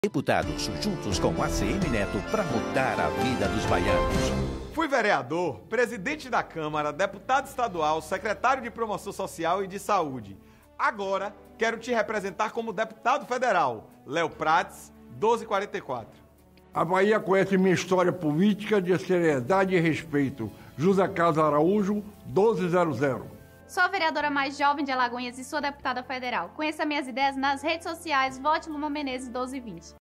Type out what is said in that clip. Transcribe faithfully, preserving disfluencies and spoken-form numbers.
Deputados juntos com A C M Neto para mudar a vida dos baianos. Fui vereador, presidente da Câmara, deputado estadual, secretário de Promoção Social e de Saúde. Agora quero te representar como deputado federal. Léo Prates, doze quarenta e quatro. A Bahia conhece minha história política de seriedade e respeito. José Carlos Araújo, doze zero zero. Sou a vereadora mais jovem de Alagoinhas e sou deputada federal. Conheça minhas ideias nas redes sociais. Vote Luma Menezes doze vinte.